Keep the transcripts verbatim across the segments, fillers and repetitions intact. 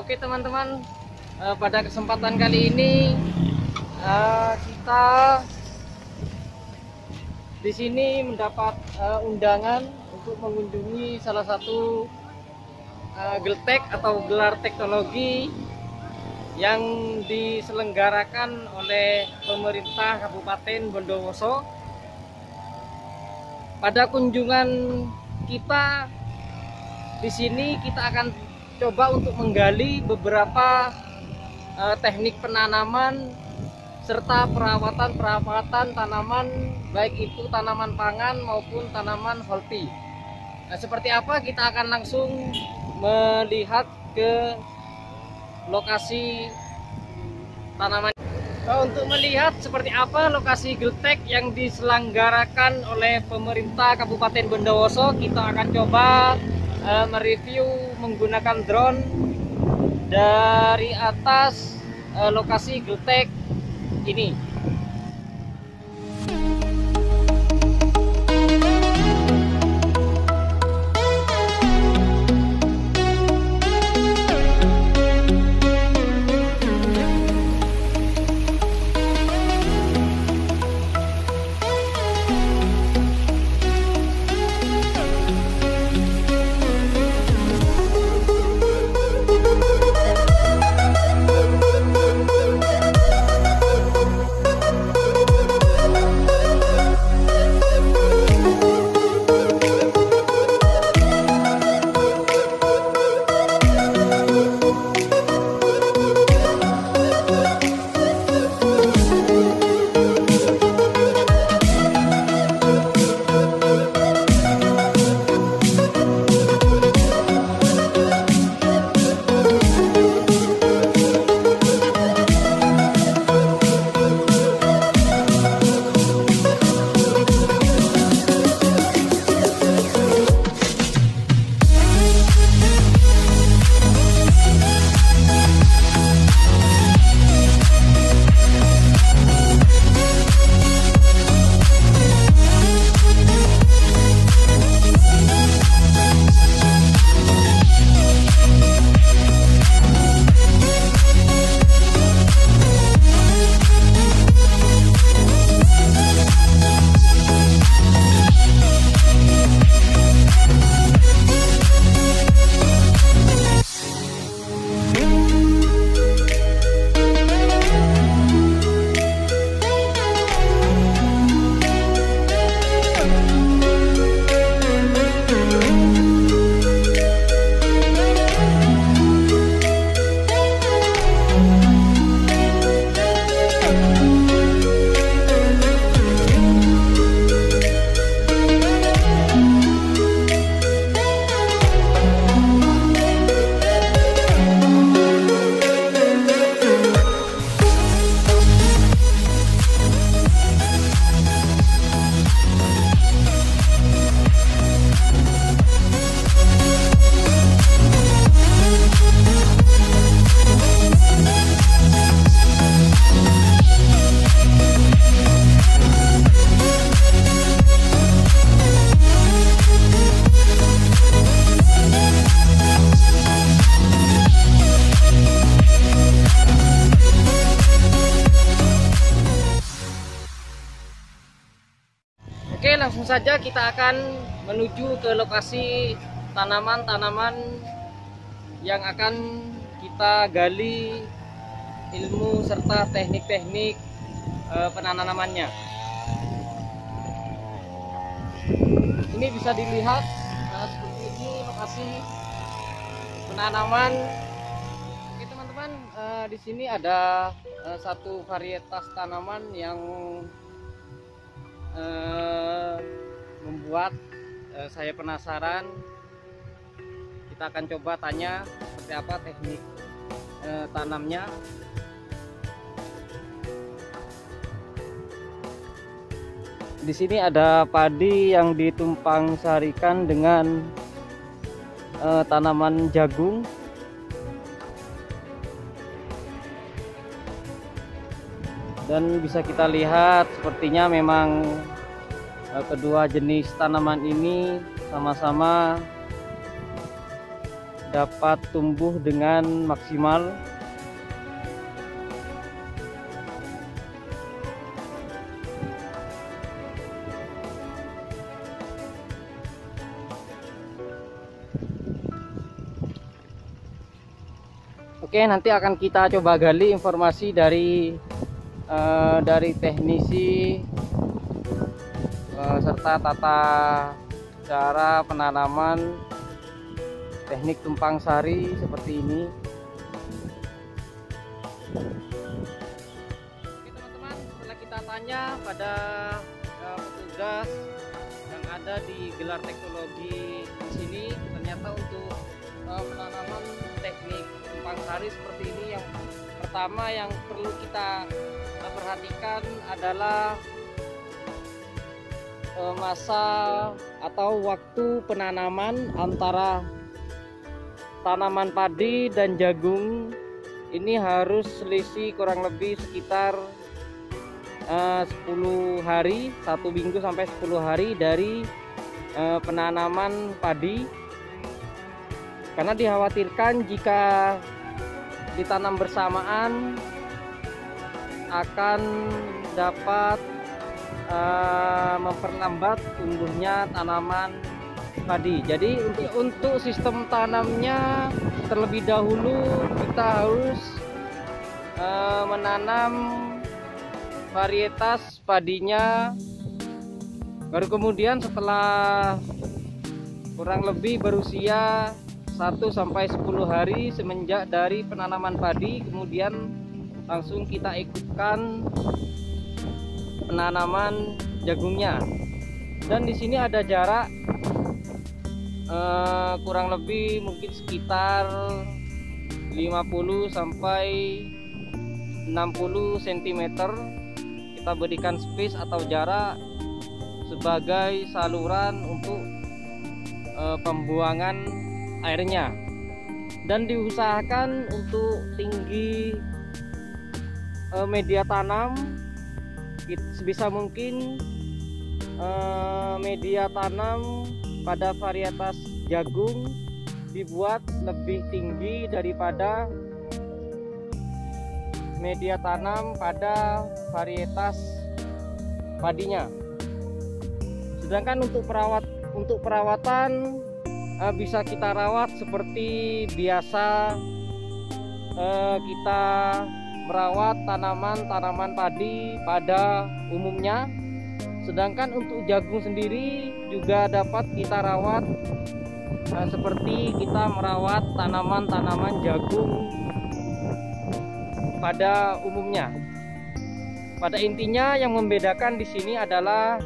Oke teman-teman, uh, pada kesempatan kali ini uh, kita di sini mendapat uh, undangan untuk mengunjungi salah satu uh, Geltek atau gelar teknologi yang diselenggarakan oleh pemerintah Kabupaten Bondowoso. Pada kunjungan kita di sini kita akan coba untuk menggali beberapa uh, teknik penanaman serta perawatan-perawatan tanaman, baik itu tanaman pangan maupun tanaman holti. Nah, seperti apa, kita akan langsung melihat ke lokasi tanaman. Nah, untuk melihat seperti apa lokasi Geltek yang diselenggarakan oleh pemerintah Kabupaten Bondowoso, kita akan coba uh, mereview menggunakan drone dari atas uh, lokasi Geltek ini. Oke, langsung saja kita akan menuju ke lokasi tanaman-tanaman yang akan kita gali ilmu serta teknik-teknik e, penanamannya. Ini bisa dilihat nah, seperti ini lokasi penanaman. Oke teman-teman, e, di sini ada e, satu varietas tanaman yang Uh, membuat uh, saya penasaran. Kita akan coba tanya seperti apa teknik uh, tanamnya. Di sini ada padi yang ditumpang sarikan dengan uh, tanaman jagung. Dan bisa kita lihat sepertinya memang eh, kedua jenis tanaman ini sama-sama dapat tumbuh dengan maksimal. Oke, nanti akan kita coba gali informasi dari uh, dari teknisi uh, serta tata cara penanaman teknik tumpang sari seperti ini. Oke teman-teman, setelah kita tanya pada uh, petugas yang ada di gelar teknologi di sini, ternyata untuk uh, penanaman teknik tumpang sari seperti ini, yang pertama yang perlu kita uh, perhatikan adalah uh, masa atau waktu penanaman antara tanaman padi dan jagung. Ini harus selisih kurang lebih sekitar uh, sepuluh hari, satu minggu sampai sepuluh hari dari uh, penanaman padi, karena dikhawatirkan jika ditanam bersamaan akan dapat uh, memperlambat tumbuhnya tanaman padi. Jadi untuk untuk sistem tanamnya terlebih dahulu kita harus uh, menanam varietas padinya, baru kemudian setelah kurang lebih berusia satu sampai sepuluh hari semenjak dari penanaman padi, kemudian langsung kita ikutkan penanaman jagungnya. Dan di sini ada jarak Uh, kurang lebih mungkin sekitar lima puluh sampai enam puluh sentimeter. Kita berikan space atau jarak sebagai saluran untuk uh, pembuangan airnya, dan diusahakan untuk tinggi uh, media tanam sebisa mungkin uh, media tanam pada varietas jagung dibuat lebih tinggi daripada media tanam pada varietas padinya. Sedangkan untuk perawat untuk perawatan eh, bisa kita rawat seperti biasa eh, kita merawat tanaman-tanaman padi pada umumnya. Sedangkan untuk jagung sendiri juga dapat kita rawat nah, seperti kita merawat tanaman-tanaman jagung pada umumnya. Pada intinya yang membedakan di sini adalah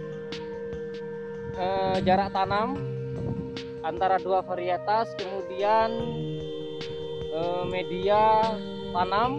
eh, jarak tanam antara dua varietas, kemudian eh, media tanam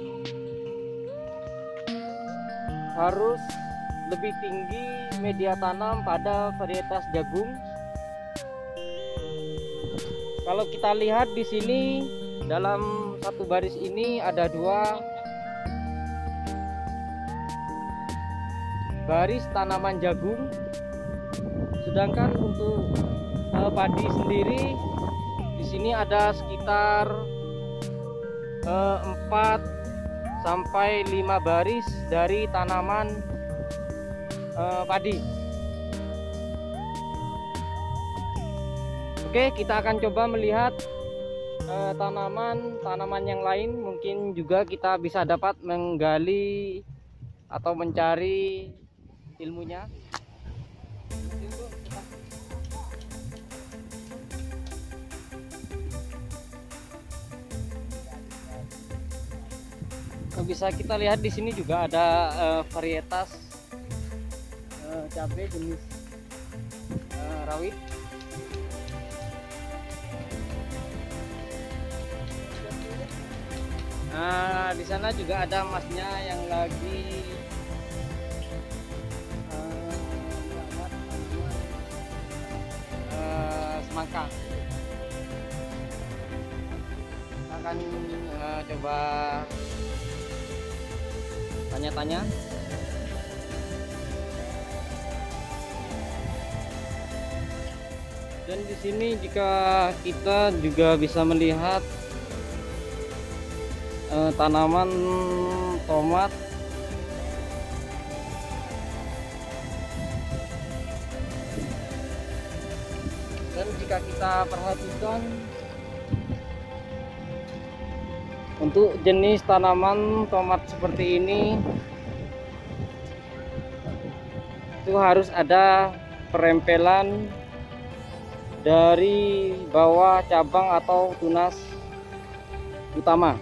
harus lebih tinggi media tanam pada varietas jagung. Kalau kita lihat di sini dalam satu baris ini ada dua baris tanaman jagung, sedangkan untuk eh, padi sendiri di sini ada sekitar eh, empat sampai lima baris dari tanaman Uh, padi. Oke, kita akan coba melihat tanaman-tanaman uh, yang lain. Mungkin juga kita bisa dapat menggali atau mencari ilmunya. Bisa kita lihat di sini juga ada uh, varietas cabai jenis uh, rawit. Nah, di sana juga ada masnya yang lagi uh, uh, semangka. Kita akan uh, coba tanya-tanya. Dan di sini jika kita juga bisa melihat eh, tanaman tomat. Dan jika kita perhatikan untuk jenis tanaman tomat seperti ini itu harus ada perempelan dari bawah cabang atau tunas utama.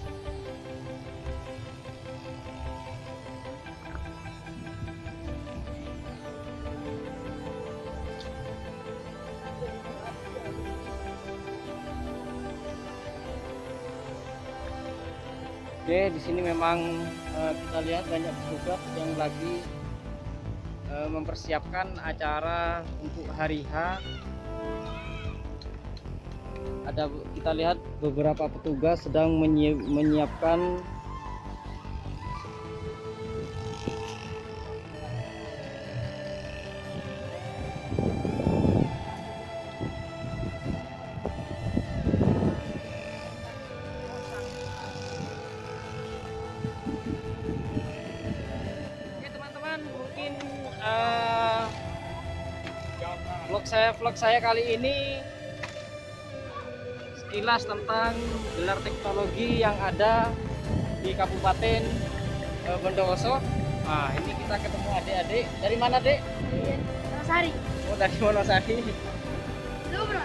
Oke, di sini memang uh, kita lihat banyak petugas yang lagi uh, mempersiapkan acara untuk hari H. Ada kita lihat beberapa petugas sedang menyi menyiapkan Oke teman-teman, mungkin uh, vlog saya vlog saya kali ini sekilas tentang gelar teknologi yang ada di Kabupaten e, Bondowoso. Nah, ini kita ketemu adik-adik. Dari mana, Dek? Wonosari. Oh, dari Wonosari. Lu bro.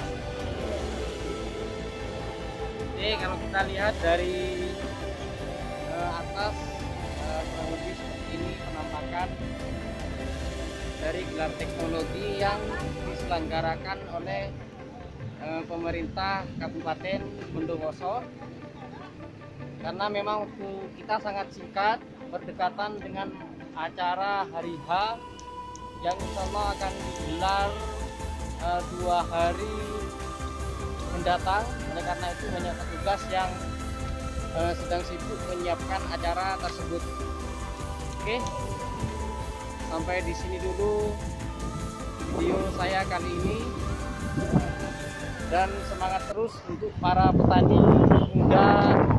Oke, kalau kita lihat dari e, atas e, kurang lebih seperti ini penampakan dari gelar teknologi yang diselenggarakan oleh pemerintah Kabupaten Bondowoso, karena memang waktu kita sangat singkat berdekatan dengan acara hari H yang insya Allah akan digelar uh, dua hari mendatang. Oleh karena itu banyak petugas yang uh, sedang sibuk menyiapkan acara tersebut. Oke, sampai di sini dulu video saya kali ini. Dan semangat terus untuk para petani muda